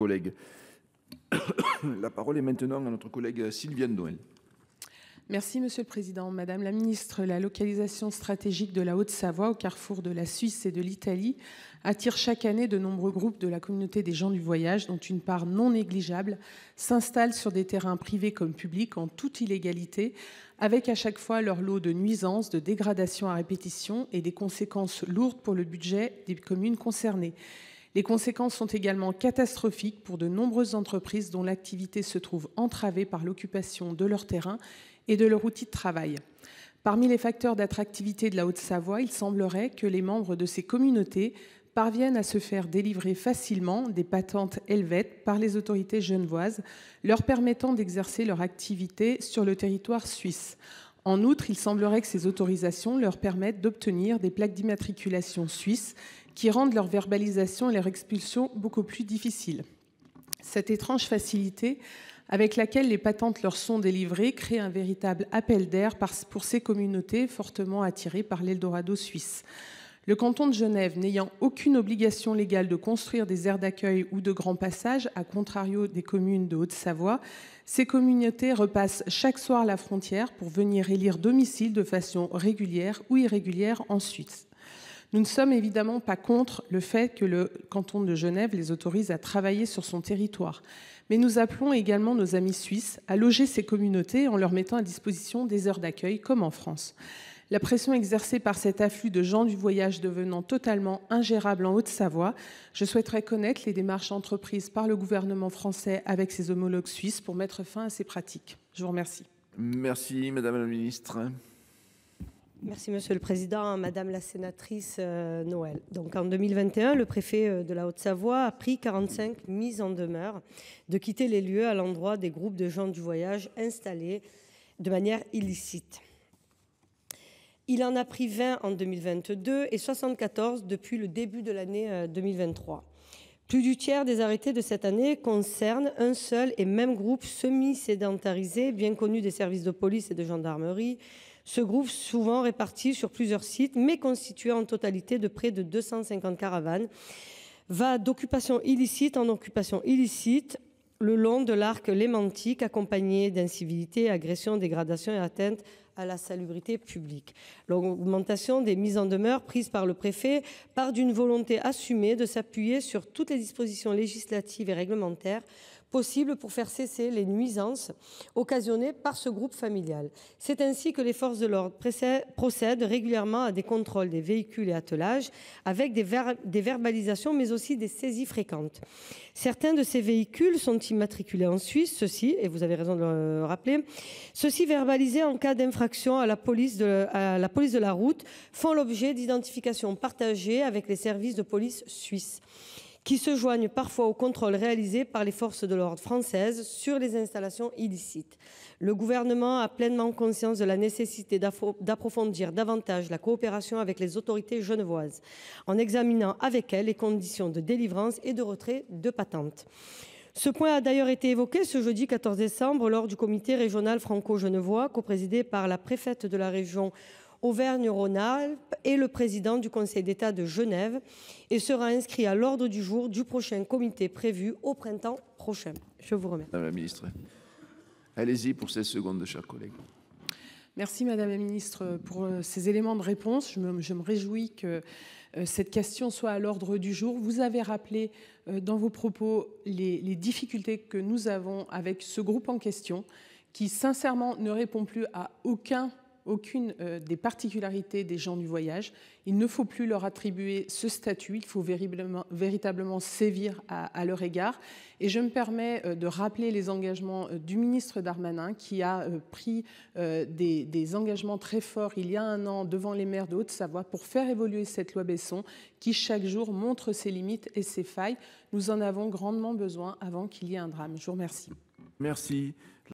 collègue. La parole est maintenant à notre collègue Sylviane Noël. Merci Monsieur le Président. Madame la Ministre, la localisation stratégique de la Haute-Savoie, au carrefour de la Suisse et de l'Italie, attire chaque année de nombreux groupes de la communauté des gens du voyage, dont une part non négligeable s'installe sur des terrains privés comme publics en toute illégalité, avec à chaque fois leur lot de nuisances, de dégradations à répétition et des conséquences lourdes pour le budget des communes concernées. Les conséquences sont également catastrophiques pour de nombreuses entreprises dont l'activité se trouve entravée par l'occupation de leur terrain et de leur outil de travail. Parmi les facteurs d'attractivité de la Haute-Savoie, il semblerait que les membres de ces communautés parviennent à se faire délivrer facilement des patentes helvètes par les autorités genevoises, leur permettant d'exercer leur activité sur le territoire suisse. En outre, il semblerait que ces autorisations leur permettent d'obtenir des plaques d'immatriculation suisses qui rendent leur verbalisation et leur expulsion beaucoup plus difficiles. Cette étrange facilité avec laquelle les patentes leur sont délivrées crée un véritable appel d'air pour ces communautés fortement attirées par l'Eldorado suisse. Le canton de Genève n'ayant aucune obligation légale de construire des aires d'accueil ou de grands passages, à contrario des communes de Haute-Savoie, ces communautés repassent chaque soir la frontière pour venir élire domicile de façon régulière ou irrégulière en Suisse. Nous ne sommes évidemment pas contre le fait que le canton de Genève les autorise à travailler sur son territoire. Mais nous appelons également nos amis suisses à loger ces communautés en leur mettant à disposition des heures d'accueil, comme en France. La pression exercée par cet afflux de gens du voyage devenant totalement ingérable en Haute-Savoie, je souhaiterais connaître les démarches entreprises par le gouvernement français avec ses homologues suisses pour mettre fin à ces pratiques. Je vous remercie. Merci, Madame la Ministre. Merci Monsieur le Président, Madame la sénatrice Noël. Donc en 2021, le préfet de la Haute-Savoie a pris 45 mises en demeure de quitter les lieux à l'endroit des groupes de gens du voyage installés de manière illicite. Il en a pris 20 en 2022 et 74 depuis le début de l'année 2023. Plus du tiers des arrêtés de cette année concernent un seul et même groupe semi-sédentarisé, bien connu des services de police et de gendarmerie. Ce groupe, souvent réparti sur plusieurs sites, mais constitué en totalité de près de 250 caravanes, va d'occupation illicite en occupation illicite le long de l'arc lémantique, accompagné d'incivilités, agressions, dégradations et atteintes à la salubrité publique. L'augmentation des mises en demeure prises par le préfet part d'une volonté assumée de s'appuyer sur toutes les dispositions législatives et réglementaires possibles pour faire cesser les nuisances occasionnées par ce groupe familial. C'est ainsi que les forces de l'ordre procèdent régulièrement à des contrôles des véhicules et attelages avec des verbalisations mais aussi des saisies fréquentes. Certains de ces véhicules sont immatriculés en Suisse, ceux-ci, et vous avez raison de le rappeler, ceux-ci verbalisés en cas d'infraction à la police de la route font l'objet d'identifications partagées avec les services de police suisses, qui se joignent parfois aux contrôles réalisés par les forces de l'ordre françaises sur les installations illicites. Le gouvernement a pleinement conscience de la nécessité d'approfondir davantage la coopération avec les autorités genevoises, en examinant avec elles les conditions de délivrance et de retrait de patentes. Ce point a d'ailleurs été évoqué ce jeudi 14 décembre lors du comité régional franco-genevois, coprésidé par la préfète de la région Auvergne-Rhône-Alpes et le président du Conseil d'État de Genève, et sera inscrit à l'ordre du jour du prochain comité prévu au printemps prochain. Je vous remercie. Madame la Ministre. Allez-y pour 16 secondes, chers collègues. Merci Madame la Ministre pour ces éléments de réponse. Je me réjouis que cette question soit à l'ordre du jour. Vous avez rappelé dans vos propos les difficultés que nous avons avec ce groupe en question, qui sincèrement ne répond plus à aucune des particularités des gens du voyage. Il ne faut plus leur attribuer ce statut, il faut véritablement sévir à leur égard. Et je me permets de rappeler les engagements du ministre Darmanin, qui a pris des engagements très forts il y a un an devant les maires de Haute-Savoie pour faire évoluer cette loi Besson, qui chaque jour montre ses limites et ses failles. Nous en avons grandement besoin avant qu'il y ait un drame. Je vous remercie. Merci.